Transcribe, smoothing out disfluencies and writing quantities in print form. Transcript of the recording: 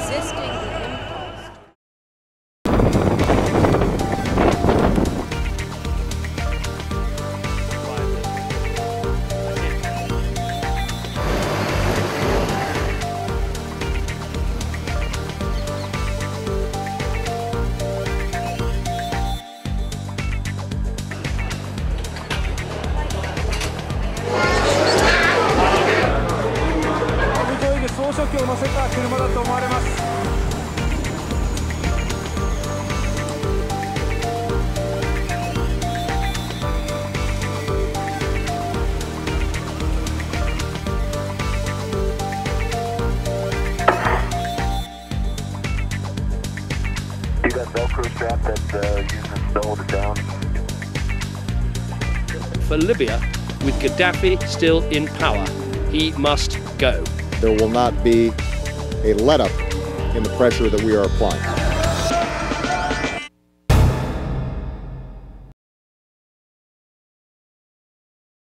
resisting the impulse. See that Velcro strap that uses to hold it down? For Libya, with Gaddafi still in power, he must go. There will not be a let-up in the pressure that we are applying.